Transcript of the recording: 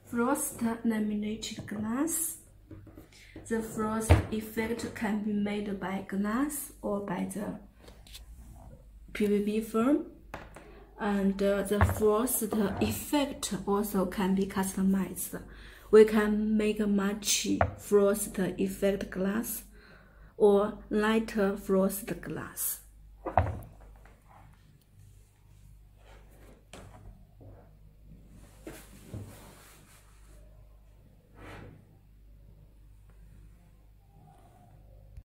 Frost laminated glass. The frost effect can be made by glass or by the PVB film, and the frost effect also can be customized. We can make a much frost effect glass or lighter frost glass.